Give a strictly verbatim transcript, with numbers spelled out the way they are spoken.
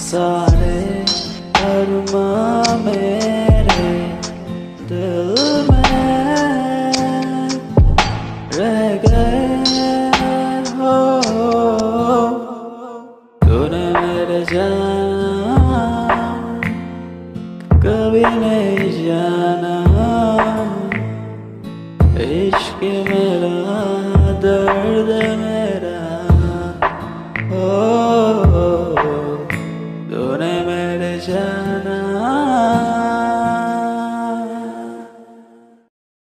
सारे अरमां मेरे दिल में रह गए हो। तूने मेरे जान कभी नहीं जाना इश्क में